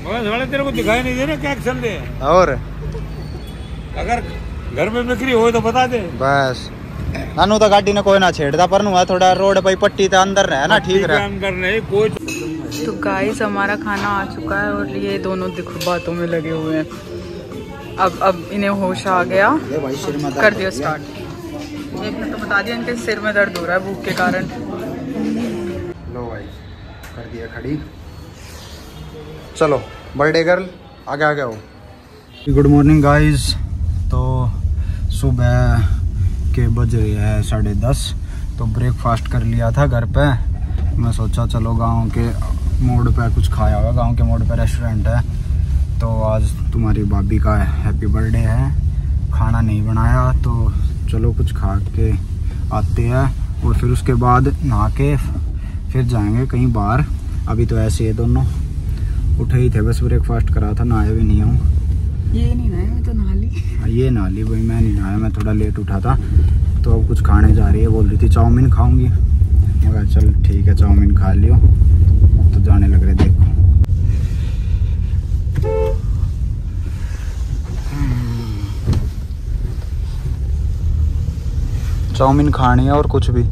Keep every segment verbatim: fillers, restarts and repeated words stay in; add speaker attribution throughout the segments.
Speaker 1: मगर तेरे को दिखाई नहीं दे रहा क्या चल दे।
Speaker 2: और
Speaker 1: अगर घर में बिक्री हो तो बता दे बस।
Speaker 2: नानू तो गाड़ी ने कोई ना छेड़ता पर नु थोड़ा रोड पे पट्टी तो अंदर रहे ना ठीक रहे
Speaker 1: अंदर नहीं कोई।
Speaker 3: तो गाइस हमारा खाना आ चुका है और ये दोनों देखो बातों में लगे हुए हैं। अब अब इन्हें होश आ गया, कर दिया स्टार्ट। एक ने तो बता दिया इनके सिर में दर्द हो रहा है भूख के कारण।
Speaker 2: लो भाई कर दिया खड़ी। चलो बर्थडे गर्ल आगे आगे आओ। Good morning guys. तो सुबह के बज रहे हैं साढ़े दस। तो ब्रेकफास्ट कर लिया था घर पे। मैं सोचा चलो गांव के मोड़ पे कुछ खाया होगा, गांव के मोड़ पे रेस्टोरेंट है। तो आज तुम्हारी भाभी का हैप्पी बर्थडे है, खाना नहीं बनाया तो चलो कुछ खा के आते हैं और फिर उसके बाद नहा के फिर जाएंगे कहीं बाहर। अभी तो ऐसे ही दोनों उठे ही थे, बस ब्रेकफास्ट करा था, नहाया भी नहीं हूँ।
Speaker 3: ये नहीं नहाया, मैं तो नहा ली।
Speaker 2: ये नहा ली भाई, मैं नहीं नहाया, मैं थोड़ा लेट उठा था। तो अब कुछ खाने जा रही है, बोल रही थी चाउमीन खाऊंगी। मगर चल ठीक है चाउमीन खा लियो। तो जाने लग रहे देखो। चाउमीन खानी है और कुछ भी?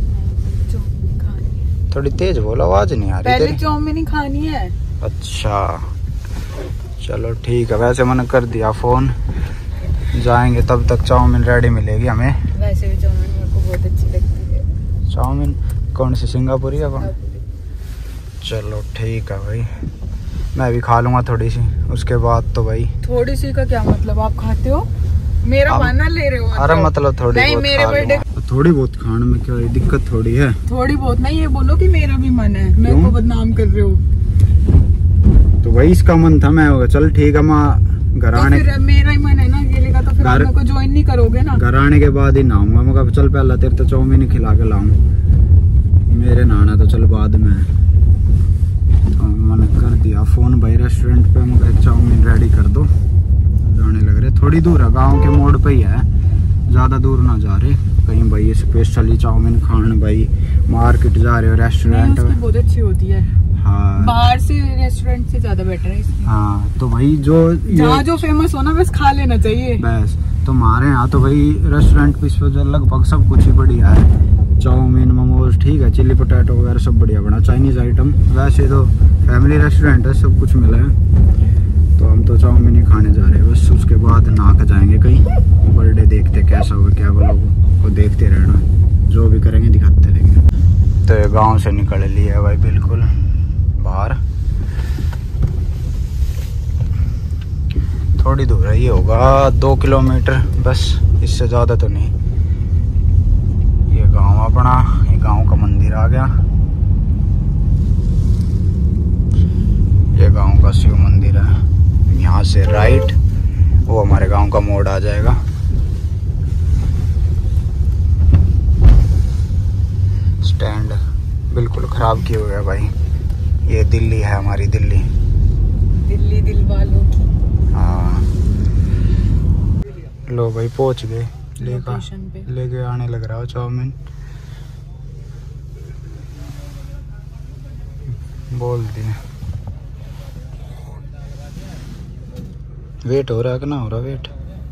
Speaker 2: थोड़ी तेज बोलो, आवाज नहीं आ रही।
Speaker 3: पहले चाउमीन ही खानी है।
Speaker 2: अच्छा चलो ठीक है। वैसे मैंने कर दिया फोन, जाएंगे तब तक चाउमीन रेडी मिलेगी हमें।
Speaker 3: वैसे भी चाउमीन मेरे को बहुत अच्छी लगती है।
Speaker 2: चाउमीन कौन सी, सिंगापुरी या कौन? चलो ठीक है भाई, मैं भी खा लूँगा थोड़ी सी। उसके बाद तो भाई
Speaker 3: थोड़ी सी का क्या मतलब, आप खाते हो? मेरा खाना ले रहे हो?
Speaker 2: अरे मतलब थोड़ी
Speaker 3: नहीं,
Speaker 2: बहुत
Speaker 3: मेरे बर्थडे
Speaker 2: थोड़ी बहुत खाने में क्या दिक्कत थोड़ी है?
Speaker 3: थोड़ी बहुत नहीं, ये बोलो कि मेरा भी मन है। मेरे को बदनाम कर रहे हो।
Speaker 2: तो वही इसका मन था। मैं होगा चल ठीक है, मैं घर आने
Speaker 3: तो मेरा ही मन है ना अकेले का, तो फिर आप मेरे को ज्वाइन नहीं करोगे ना?
Speaker 2: घर आने के बाद ही नहाऊंगा। मगर चल पहला तेरे तो चाउमीन ही खिला के लाऊं, मेरे नहाना तो चल बाद में। तो मैंने कर दिया फोन भाई रेस्टोरेंट पे, मगर चाउमीन रेडी कर दो। जाने लग रहे, थोड़ी दूर है, गाँव के मोड़ पे ही है, ज्यादा दूर ना जा रहे कहीं भाई। स्पेशली चाउमीन खान भाई मार्केट जा रहे हो, रेस्टोरेंट
Speaker 3: बहुत अच्छी होती है।
Speaker 2: हाँ
Speaker 3: बाहर से रेस्टोरेंट से ज्यादा बेटर है इसकी।
Speaker 2: हाँ तो भाई जो
Speaker 3: जहाँ जो फेमस हो ना बस खा लेना चाहिए
Speaker 2: बस। तो हमारे यहाँ तो भाई रेस्टोरेंट पे जो लगभग सब कुछ ही बढ़िया है। चाउमीन मोमोज ठीक है, चिल्ली पोटैटो वगैरह सब बढ़िया बना, चाइनीज आइटम। वैसे तो फैमिली रेस्टोरेंट है, सब कुछ मिला है। तो हम तो चाउमीन ही खाने जा रहे हैं बस। उसके बाद नहा के जाएंगे कहीं। बर्थडे देखते कैसा होगा, क्या ब्लॉग को देखते रहना, जो भी करेंगे दिखाते रहेंगे। तो गाँव से निकल लिया है भाई बिल्कुल बाहर। थोड़ी दूर है, ये होगा दो किलोमीटर बस, इससे ज़्यादा तो नहीं। ये गांव अपना, ये गांव का मंदिर आ गया। ये गांव का शिव मंदिर है। यहाँ से राइट वो हमारे गांव का मोड़ आ जाएगा। स्टैंड बिल्कुल खराब किया हुआ है भाई। ये दिल्ली है हमारी, दिल्ली
Speaker 3: दिल्ली दिल वालों की।
Speaker 2: हाँ लो भाई पहुंच गए, लेकर लेके आने लग रहा हो चाउमीन। बोल दिए वेट हो रहा है कि ना हो रहा वेट?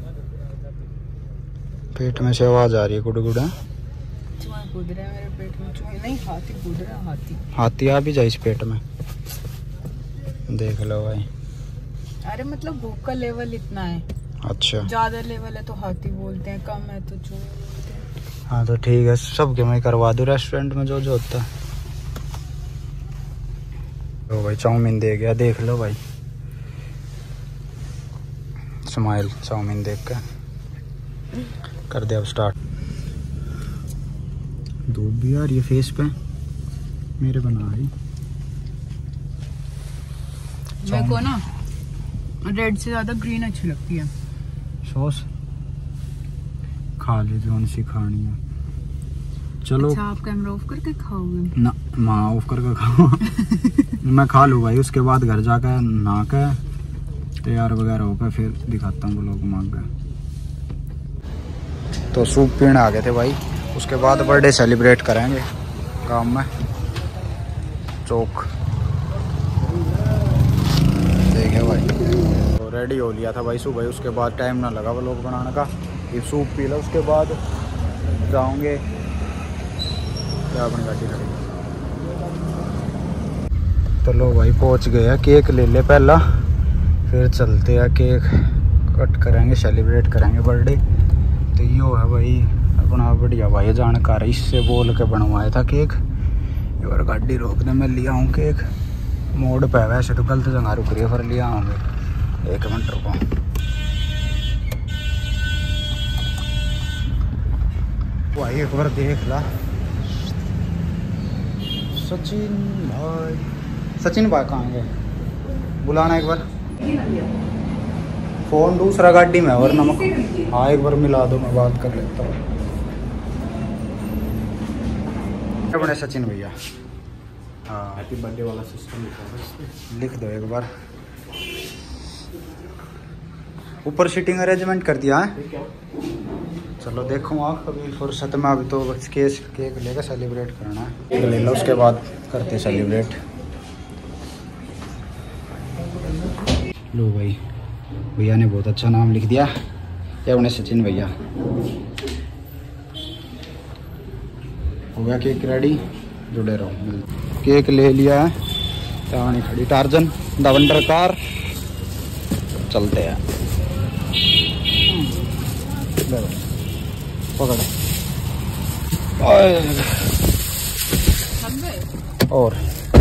Speaker 2: पेट में से आवाज आ रही है गुड़गुड़ा।
Speaker 3: कूद रहा है मेरे पेट में, चूहे नहीं, हाथी कूद रहा है। हाथी
Speaker 2: हाथी आ भी जाए इस पेट में, देख लो भाई।
Speaker 3: अरे मतलब भूख का लेवल इतना है।
Speaker 2: अच्छा
Speaker 3: ज्यादा लेवल है तो हाथी बोलते हैं, कम है तो चूहे बोलते हैं।
Speaker 2: हाँ तो ठीक है, सबके मैं करवा दूँ रेस्टोरेंट में जो जो होता है। तो भाई चाउमीन दे गया, देख लो भाई। स्माइल चाउमीन देख कर कर दे अब स्टार्ट। धूप भी आ रही है फेस पे मेरे, बना रही।
Speaker 3: मेरे को ना रेड से ज्यादा ग्रीन अच्छी लगती है।
Speaker 2: सॉस खा ले जो सी खानी है। चलो
Speaker 3: अच्छा आप कैमरा ऑफ करके खाओगे
Speaker 2: ना? माँ ऑफ करके खाओ। मैं खा लूँ भाई, उसके बाद घर जाकर नहा के तैयार वगैरह होकर फिर दिखाता हूँ लोग मांग गए। तो सूप पीने आ गए थे भाई, उसके बाद बर्थडे सेलिब्रेट करेंगे गांव में। चौक रेडी हो लिया था भाई सुबह, उसके बाद टाइम ना लगा व्लॉग बनाने का। ये सूप पी लो, उसके बाद जाऊँगे क्या अपनी गाड़ी खड़ी। तो लो भाई पहुँच गए हैं, केक ले ले पहला, फिर चलते हैं केक कट करेंगे, सेलिब्रेट करेंगे बर्थडे। तो यो है भाई अपना बढ़िया भाई जानकार, इससे बोल के बनवाया था केक। और गाड़ी रोकने में लिया हूँ केक, मोड़ पे वैसे तो गलत जगह रुक रही है, फिर लिया आऊँगे। एक मिनट रुको। भाई एक बार देख ला सचिन भाई, सचिन भाई कहाँ गए, बुलाना एक बार। फोन दूसरा गाड़ी में और नमक, हाँ एक बार मिला दो, मैं बात कर लेता हूँ। अपने सचिन भैया, हाँ हैप्पी बर्थडे वाला सिस्टम लिख दो एक बार। ऊपर सीटिंग अरेंजमेंट कर दिया है। चलो देखो आप कभी फुर्सत में, अभी तो बस केस केक लेकर सेलिब्रेट करना है, केक ले लो उसके बाद करते सेलिब्रेट। लो भाई भैया ने बहुत अच्छा नाम लिख दिया, ये अपने सचिन भैया। हो गया केक रेडी, जुड़े रहो। केक ले लिया है, कहानी खड़ी टार्जन द वंडर कार, चलते हैं। पकड़ और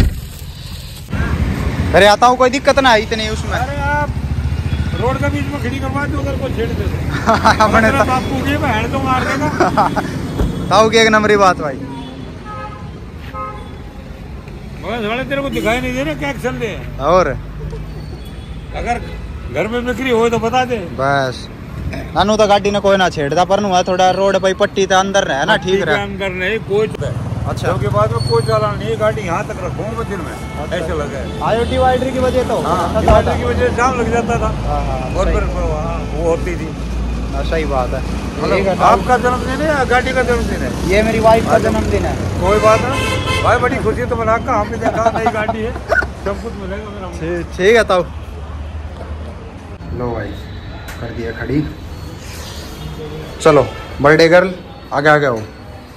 Speaker 2: अरे आता हूँ, कोई दिक्कत ना आई इतनी उसमें।
Speaker 1: अरे आप रोड के बीच में खड़ी करवा दो, उधर को छेड़ दे
Speaker 2: अपने
Speaker 1: बापू के बहन तो मार देगा।
Speaker 2: ताऊ की एक नंबरी बात भाई,
Speaker 1: मगर तेरे को दिखाई नहीं दे रहे क्या चल रहे हैं।
Speaker 2: और
Speaker 1: अगर घर में बिक्री हो तो बता दे
Speaker 2: बस। नानू तो गाड़ी ने कोई ना छेड़ता, पर नुआ थोड़ा रोड पे पट्टी तो अंदर रहे ना, ठीक रहे
Speaker 1: अंदर नहीं कोई। अच्छा के बाद में कोई चालान नहीं, गाड़ी यहाँ तक रखूँ मैं दिन में। अच्छा। ऐसे लगे
Speaker 2: आयो डिवाइडर की वजह तो
Speaker 1: हाँ, डिवाइडर की वजह से जाम लग जाता था। और फिर वो होती थी।
Speaker 2: सही बात है।
Speaker 1: मतलब आपका जन्मदिन है या गाड़ी का जन्मदिन है?
Speaker 2: ये मेरी वाइफ का जन्मदिन है।
Speaker 1: कोई बात नहीं भाई, बड़ी खुशी तो मना का हमने देखा नई गाड़ी है, सब कुछ मिलेगा मेरा।
Speaker 2: ठीक है ताऊ। लो भाई कर दिया खड़ी, चलो बर्थडे गर्ल आगे आगे हो।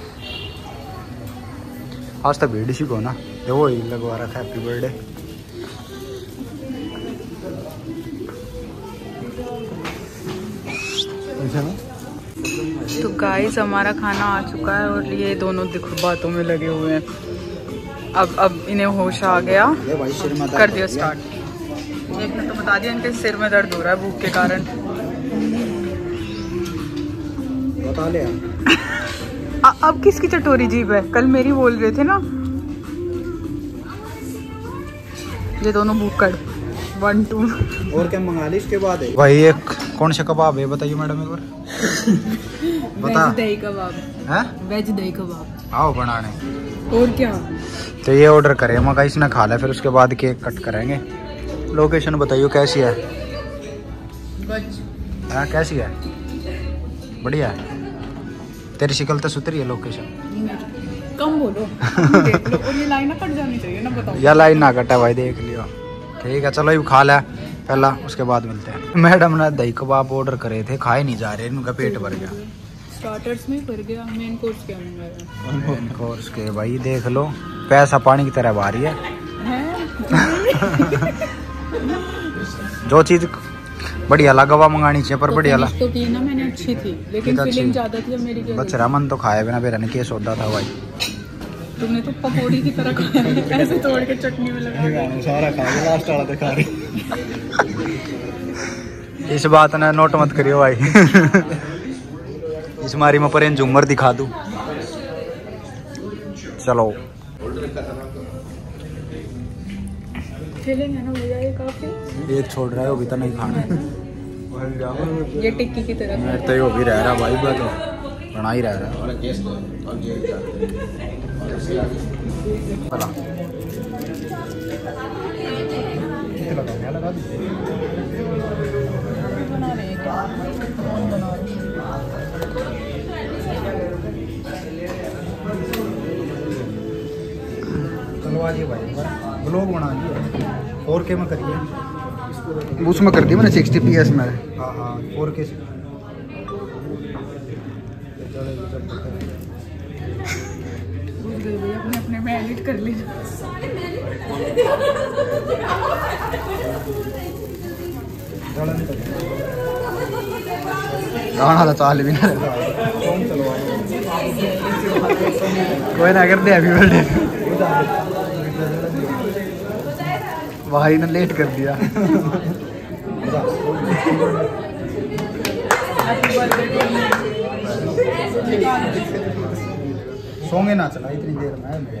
Speaker 2: आज तो भीड़ सी को ना, ये वो ही लगवा रखा है हैप्पी बर्थडे।
Speaker 3: तो गाइस हमारा खाना आ चुका है और ये दोनों देखो बातों में लगे हुए हैं। अब अब इन्हें होश आ गया, कर दिया स्टार्ट। एक ने तो बता दिया इनके सिर में दर्द हो रहा है भूख के कारण।
Speaker 2: बता ले
Speaker 3: आ, अब किसकी चटोरी जीभ है, कल मेरी बोल रहे थे ना। ये दोनों भूखड़ वन टू।
Speaker 2: और क्या मंगा ली इसके बाद है भाई? एक कौन सा कबाब है बताइए मैडम एक बार। बता।
Speaker 3: वेज दही कबाब
Speaker 2: है,
Speaker 3: वेज दही कबाब
Speaker 2: आओ बनाने।
Speaker 3: और क्या।
Speaker 2: तो ये ऑर्डर करें मगा, इसने खा लिया, फिर उसके बाद केक कट करेंगे। लोकेशन बताइए कैसी है? हाँ कैसी है? बढ़िया है। तेरी शिकल तो सुतरी है। लोकेशन
Speaker 3: कम बोलो। देख लो, और ये लाइन ना कट जानी चाहिए ना, बताओ।
Speaker 2: या लाइन ना कटा भाई, देख लियो। ठीक है चलो ये खा लिया पहला, उसके बाद मिलते हैं। मैडम ने दही कबाब ऑर्डर करे थे, खाए नहीं जा रहे, इनका पेट भर गया।
Speaker 3: स्टार्टर्स में भर गया, मेन कोर्स क्या मंगाया?
Speaker 2: मेन कोर्स के भाई देख लो, पैसा पानी की तरह भारी है। जो चीज बढ़िया लगा हुआ मंगानी चाहिए, पर बढ़िया लगा
Speaker 3: तो की ना मैंने अच्छी थी, लेकिन फीलिंग ज्यादा थी। अब मेरी क्या
Speaker 2: बच रहा मन तो खाए बिना बेरा ने केस होता था भाई।
Speaker 3: तुमने तो पकौड़ी की तरह खाया, ऐसे तोड़ के चटनी में लगा
Speaker 2: सारा खा के लास्ट वाला दिखा रही। इस बात ने नोट मत करियो भाई। इस मारी में पर झूमर दिखा दूं। चलो
Speaker 3: खेलेंगे ना भैया, ये काफी।
Speaker 2: एक छोड़ रहा है वो भी तो नहीं खाना।
Speaker 3: ये टिक्की की तरह
Speaker 2: मैं तो वो भी रह रहा भाई, बस बना ही रह रहा। चलो आ भाई ब्लॉग बना लिया और क्या मैं करिए। उसमें कर दी मैंने सिक्सटी पी एस में। हाँ हाँ फोर के
Speaker 3: अपने अपने में एडिट कर लीजिए।
Speaker 2: गाना चाल भी ना कोई ना कर दे हैप्पी बर्थडे। भाई ने लेट कर दिया। सोंगे ना चला इतनी देर में।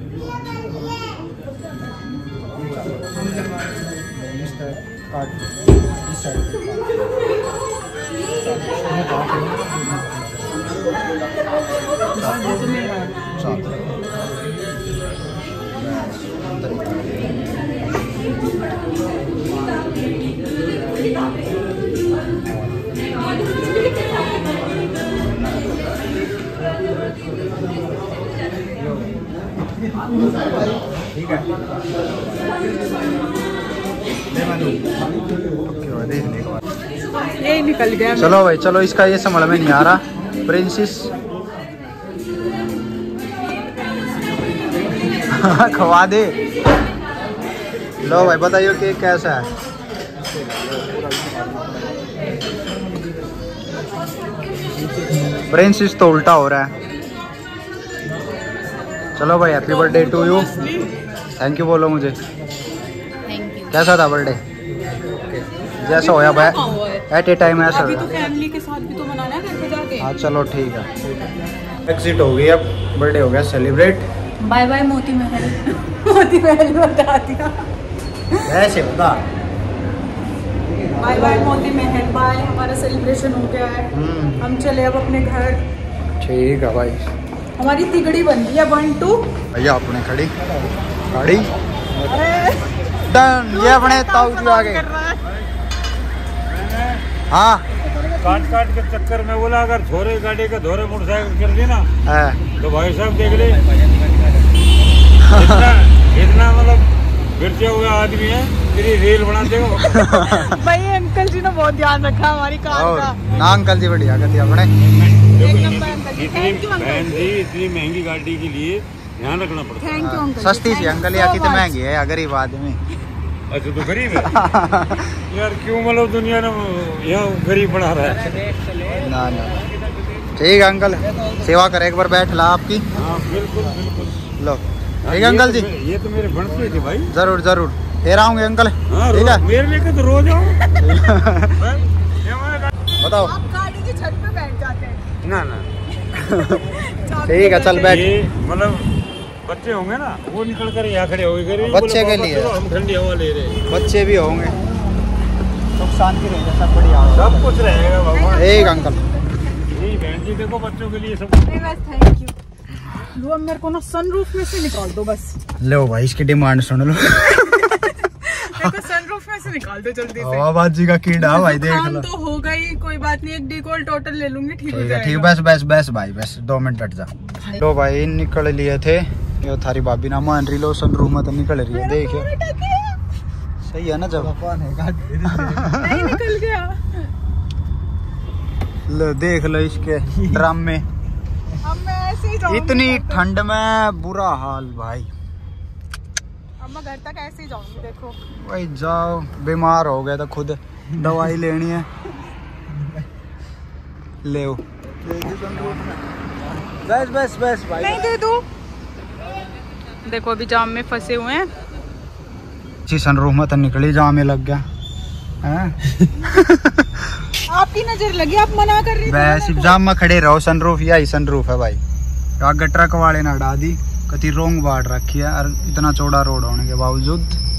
Speaker 2: ठीक है
Speaker 3: ये निकल गया।
Speaker 2: चलो भाई चलो, इसका ये समझ में नहीं आ रहा। प्रिंसेस खवा दे। लो भाई बताइए केक कैसा है। प्रिंसेस तो उल्टा हो रहा है। चलो भाई happy birthday to you. Thank you बोलो मुझे। कैसा था बर्थडे? जैसा होया भाई एट ए टाइम ऐसा।
Speaker 3: अभी तो फैमिली के साथ भी तो मनाना है घर पे जाके।
Speaker 2: हाँ चलो ठीक है। एग्जिट हो गई, अब बर्थडे हो गया celebrate.
Speaker 3: Bye bye Moti Mahal. Moti Mahal बता दिया
Speaker 2: ऐसे बता।
Speaker 3: Bye bye Moti Mahal. Bye, हमारा सेलिब्रेशन हो गया है। हम चले अब अपने घर।
Speaker 2: ठीक है भाई।
Speaker 3: हमारी तिगड़ी बन गई है वन टू।
Speaker 2: भैया अपने खड़ी गाड़ी डन। ये अपने ताऊ जी आगे। हाँ
Speaker 1: काट काट के चक्कर में बोला अगर छोरे गाड़ी के धोरे मोटरसाइकिल चल दी ना
Speaker 2: है।
Speaker 1: तो भाई साहब देख ले इतना इतना मतलब गिरते हुए आदमी है, तेरी रेल बना देगा।
Speaker 3: भाई अंकल जी ने बहुत ध्यान रखा हमारी कार का।
Speaker 2: ना अंकल जी बढ़िया करती अपने।
Speaker 3: एक नंबर अंकल जी। थैंक यू
Speaker 1: बहन
Speaker 3: अंकल
Speaker 1: जी, इतनी महंगी गाड़ी के लिए ध्यान रखना पड़ता है।
Speaker 3: Thank you uncle.
Speaker 2: सस्ती सी अंकल या कितने महंगी है या गरीब आदमी।
Speaker 1: अच्छा तो गरीब है यार, क्यों मतलब दुनिया ने यहाँ गरीब बना रहा है।
Speaker 2: ना ना ठीक है अंकल, सेवा करे एक बार बैठ ला आपकी।
Speaker 1: हाँ बिल्कुल बिल्कुल।
Speaker 2: लो ठीक है अंकल जी।
Speaker 1: ये तो मेरे बनते थे भाई।
Speaker 2: जरूर जरूर फिर आऊंगे अंकल।
Speaker 1: हाँ,
Speaker 2: ठीक है
Speaker 1: मेरे लेके तो रोज आओ।
Speaker 2: बताओ।
Speaker 3: आप गाड़ी की छत पे बैठ जाते हैं।
Speaker 1: ना ना
Speaker 2: ठीक है चल बैठ।
Speaker 1: ये मतलब बच्चे होंगे ना, वो निकल कर यहाँ खड़े हो गए।
Speaker 2: बच्चे के लिए
Speaker 1: हम ठंडी हवा ले रहे।
Speaker 2: बच्चे भी होंगे, सुख शांति रहेगा, सब बढ़िया
Speaker 1: सब कुछ रहेगा भगवान।
Speaker 2: एक अंकल
Speaker 1: जी बहन जी देखो बच्चों के लिए सब।
Speaker 3: Thank you. लो अब मेरे को ना सनरूफ में से निकाल दो बस।
Speaker 2: लो भाई इसकी डिमांड सुन लो।
Speaker 3: देखो सनरूफ में से निकाल दो जल्दी से।
Speaker 2: आवाजी का कीड़ा भाई देख
Speaker 3: काम
Speaker 2: लो।
Speaker 3: तो हो गई, कोई बात नहीं, एक डिकॉल टोटल ले लूंगी। ठीक हो
Speaker 2: ठीक है ठीक
Speaker 3: जाएगा।
Speaker 2: बस बस बस भाई बस दो मिनट हट जा। लो भाई निकल लिए थे, ये थारी भाभी ना मान रही। लो सनरूफ में तो निकल रही है, देखियो सही है ना। जब
Speaker 3: नहीं निकल गया।
Speaker 2: लो देख लो इसके ड्रम में।
Speaker 3: अब मैं ऐसे ही जाऊंगी।
Speaker 2: इतनी ठंड में बुरा हाल भाई।
Speaker 3: अब मैं घर तक ऐसे ही जाऊंगी। देखो
Speaker 2: भाई जाओ, बीमार हो गया तो खुद दवाई लेनी है। ले बस बस बस भाई
Speaker 3: नहीं दे दो। देखो अभी जाम में फंसे हुए हैं।
Speaker 2: जी सनरूफ में तो निकली, जाम में लग गया हैं।
Speaker 3: आपकी नजर लगी, आप मना कर रही
Speaker 2: वैसे जाम में खड़े रहो। सनरूफ यही सनरूफ है भाई। आगे ट्रक वाले ने हटा दी, कति रोंग बाट रखी है और इतना चौड़ा रोड होने के बावजूद